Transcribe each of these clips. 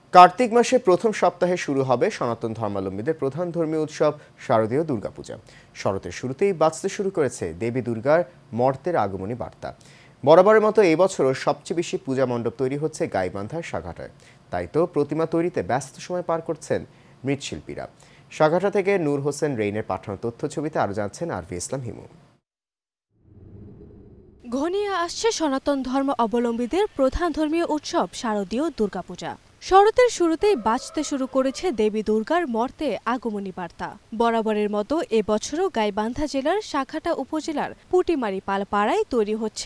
কার্তিক মাসে প্রথম সপ্তাহে শুরু হবে সনাতন ধর্মাবলম্বীদের প্রধান ধর্মীয় উৎসব শারদীয় দুর্গা পূজা। শরতের শুরুতেই বাজতে শুরু করেছে দেবী দুর্গার মর্তের আগমনী বার্তা। বরাবরের মতো এই বছরও সবচেয়ে বেশি পূজা মণ্ডপ তৈরি হচ্ছে গাইবান্ধার সাঘাটায়। তাই তো প্রতিমা তৈরিতে ব্যস্ত সময় পার করছেন মৃৎশিল্পীরা। সাঘাটা থেকে নূর হোসেন রেইনের পাঠানো তথ্য ছবিতে আরও জানছেন আরভি ইসলাম হিমু। ঘনিয়ে আসছে সনাতন ধর্ম অবলম্বীদের প্রধান ধর্মীয় উৎসব শারদীয় দুর্গা পূজা। শরতের শুরুতেই বাজতে শুরু করেছে দেবী দুর্গার মর্তে আগমনী বার্তা। বরাবরের মতো এবছরও গাইবান্ধা জেলার সাঘাটা উপজেলার পুটিমারি পালপাড়ায় তৈরি হচ্ছে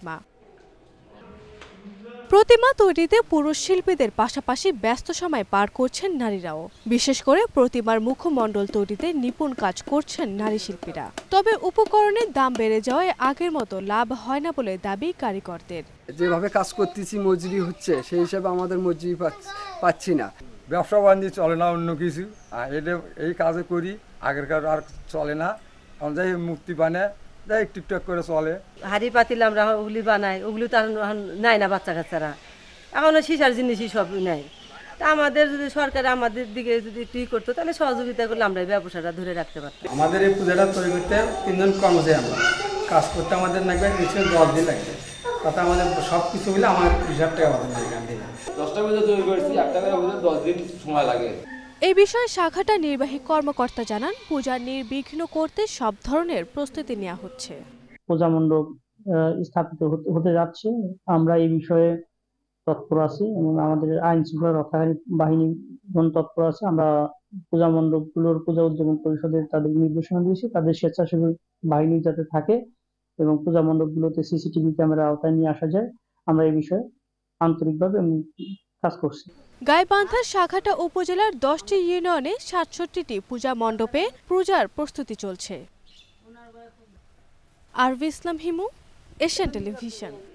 প্রতিমা তৈরিতে পুরুষ শিল্পীদের পাশাপাশি ব্যস্ত সময় পার করছেন নারীরাও। বিশেষ করে প্রতিমার মুখমণ্ডল তৈরিতে নিপুণ কাজ করছেন নারী শিল্পীরা। তবে উপকরণের দাম বেড়ে যাওয়ায় আগের মতো লাভ হয় না বলে দাবি কারিগরদের। যেভাবে কাজ করতেছি মজুরি হচ্ছে, সেই হিসাবে আমাদের মজুরি পাচ্ছি না। ব্যবসা বাণিজ্য চলে না, অন্য কিছু এই কাজে করি, আগের কাজ আর চলে না। যাই মূর্তি বানায় যাই টিকটক করে চলে। হাড়ি পাতিল আমরা ওগুলি বানাই, ওগুলি তো নাই না বাচ্চা কাচ্চারা, এখনো শিশার জিনিসই সব নেয়। তা আমাদের যদি সরকার আমাদের দিকে যদি একটু করতো তাহলে সহযোগিতা করলে আমরা এই ব্যবসাটা ধরে রাখতে পারতাম। আমাদের এই পূজাটা তৈরি করতে 3 জন কর্মচারী, আমরা কাজ করতে আমাদের লাগবে নিশ্চয়ই 10 দিন লাগবে। তাতে আমাদের সব কিছু মিলে আমার 1000 টাকা আমাদের লাগবে। 10টা পূজা তৈরি করেছি, একটা করে পূজা 10 দিন সময় লাগে। এই বিষয়ে শাখাটা নির্বাহী কর্মকর্তা জানান, পূজা নির্বিঘ্ন করতে সব ধরনের প্রস্তুতি নেওয়া হচ্ছে। পূজা মণ্ডপ স্থাপিত হতে যাচ্ছে, আমরা এই বিষয়ে তৎপর আছি এবং আমাদের আইন শৃঙ্খলা রক্ষাকারী বাহিনী তৎপর আছে। আমরা পূজা মণ্ডপগুলোর পূজা উদযাপন পরিষদের তাদের নির্দেশনা দিয়েছি, তাদের স্বেচ্ছাসেবী বাহিনী যাতে থাকে এবং পূজা মণ্ডপগুলোতে সিসিটিভি ক্যামেরা আওতায় নিয়ে আসা যায়, আমরা এই বিষয়ে আন্তরিকভাবে কাজ করছি। গাইবান্ধার সাঘাটা উপজেলার 10টি ইউনিয়নে 67টি পূজা মণ্ডপে পূজার প্রস্তুতি চলছে। RV Islam Himu, Asian television.